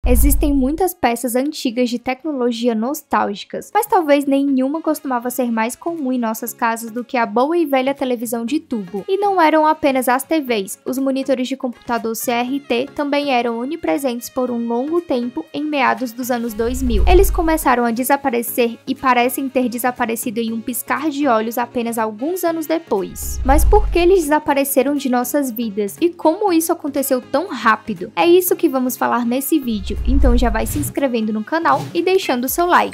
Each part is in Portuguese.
Existem muitas peças antigas de tecnologia nostálgicas, mas talvez nenhuma costumava ser mais comum em nossas casas do que a boa e velha televisão de tubo. E não eram apenas as TVs, os monitores de computador CRT também eram onipresentes por um longo tempo em meados dos anos 2000. Eles começaram a desaparecer e parecem ter desaparecido em um piscar de olhos apenas alguns anos depois. Mas por que eles desapareceram de nossas vidas e como isso aconteceu tão rápido? É isso que vamos falar nesse vídeo, então já vai se inscrevendo no canal e deixando o seu like.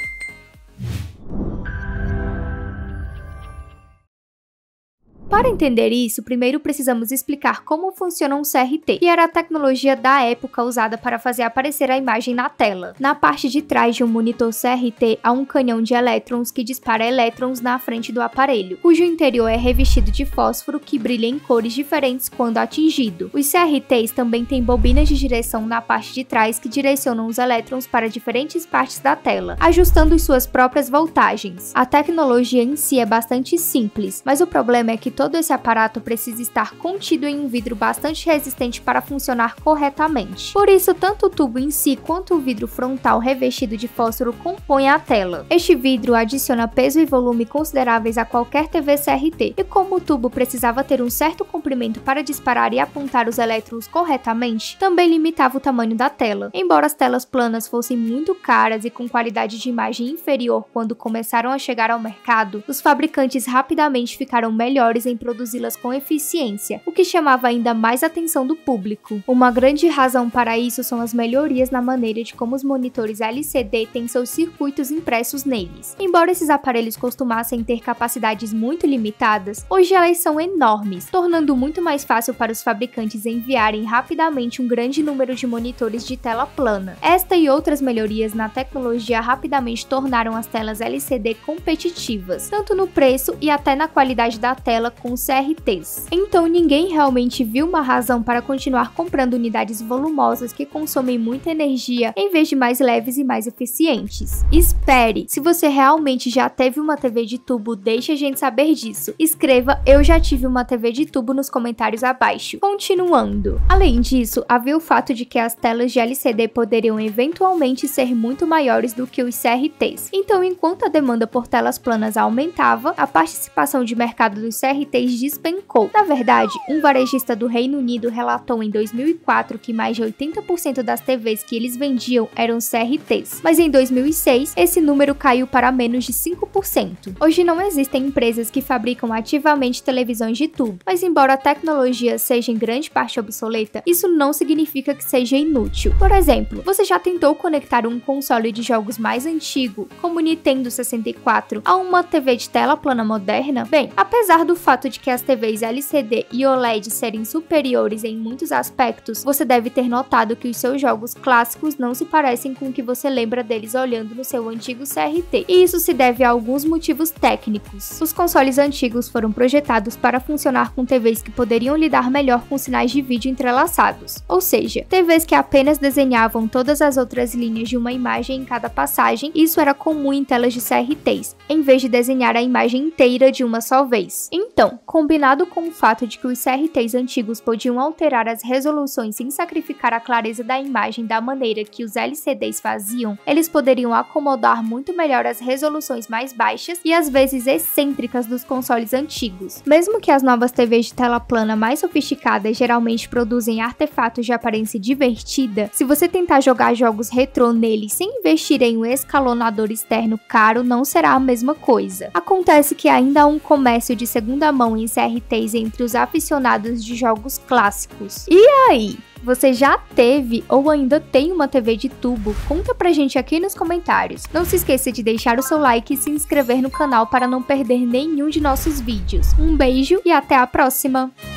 Para entender isso, primeiro precisamos explicar como funciona um CRT, que era a tecnologia da época usada para fazer aparecer a imagem na tela. Na parte de trás de um monitor CRT há um canhão de elétrons que dispara elétrons na frente do aparelho, cujo interior é revestido de fósforo que brilha em cores diferentes quando atingido. Os CRTs também têm bobinas de direção na parte de trás que direcionam os elétrons para diferentes partes da tela, ajustando suas próprias voltagens. A tecnologia em si é bastante simples, mas o problema é que todo esse aparato precisa estar contido em um vidro bastante resistente para funcionar corretamente. Por isso, tanto o tubo em si quanto o vidro frontal revestido de fósforo compõem a tela. Este vidro adiciona peso e volume consideráveis a qualquer TV CRT, e como o tubo precisava ter um certo comprimento para disparar e apontar os elétrons corretamente, também limitava o tamanho da tela. Embora as telas planas fossem muito caras e com qualidade de imagem inferior quando começaram a chegar ao mercado, os fabricantes rapidamente ficaram melhores em produzi-las com eficiência, o que chamava ainda mais a atenção do público. Uma grande razão para isso são as melhorias na maneira de como os monitores LCD têm seus circuitos impressos neles. Embora esses aparelhos costumassem ter capacidades muito limitadas, hoje elas são enormes, tornando muito mais fácil para os fabricantes enviarem rapidamente um grande número de monitores de tela plana. Esta e outras melhorias na tecnologia rapidamente tornaram as telas LCD competitivas, tanto no preço e até na qualidade da tela com CRTs. Então ninguém realmente viu uma razão para continuar comprando unidades volumosas que consomem muita energia em vez de mais leves e mais eficientes. Espere! Se você realmente já teve uma TV de tubo, deixe a gente saber disso. Escreva "eu já tive uma TV de tubo" nos comentários abaixo. Continuando. Além disso, havia o fato de que as telas de LCD poderiam eventualmente ser muito maiores do que os CRTs. Então, enquanto a demanda por telas planas aumentava, a participação de mercado dos CRTs despencou. Na verdade, um varejista do Reino Unido relatou em 2004 que mais de 80% das TVs que eles vendiam eram CRTs, mas em 2006 esse número caiu para menos de 5%. Hoje não existem empresas que fabricam ativamente televisões de tubo, mas embora a tecnologia seja em grande parte obsoleta, isso não significa que seja inútil. Por exemplo, você já tentou conectar um console de jogos mais antigo, como o Nintendo 64, a uma TV de tela plana moderna? Bem, apesar do fato de que as TVs LCD e OLED serem superiores em muitos aspectos, você deve ter notado que os seus jogos clássicos não se parecem com o que você lembra deles olhando no seu antigo CRT, e isso se deve a alguns motivos técnicos. Os consoles antigos foram projetados para funcionar com TVs que poderiam lidar melhor com sinais de vídeo entrelaçados, ou seja, TVs que apenas desenhavam todas as outras linhas de uma imagem em cada passagem. Isso era comum em telas de CRTs, em vez de desenhar a imagem inteira de uma só vez. Então, combinado com o fato de que os CRTs antigos podiam alterar as resoluções sem sacrificar a clareza da imagem da maneira que os LCDs faziam, eles poderiam acomodar muito melhor as resoluções mais baixas e às vezes excêntricas dos consoles antigos. Mesmo que as novas TVs de tela plana mais sofisticadas geralmente produzem artefatos de aparência divertida, se você tentar jogar jogos retrô neles sem investir em um escalonador externo caro, não será a mesma coisa. Acontece que ainda há um comércio de segunda mão em CRTs entre os aficionados de jogos clássicos. E aí? Você já teve ou ainda tem uma TV de tubo? Conta pra gente aqui nos comentários. Não se esqueça de deixar o seu like e se inscrever no canal para não perder nenhum de nossos vídeos. Um beijo e até a próxima!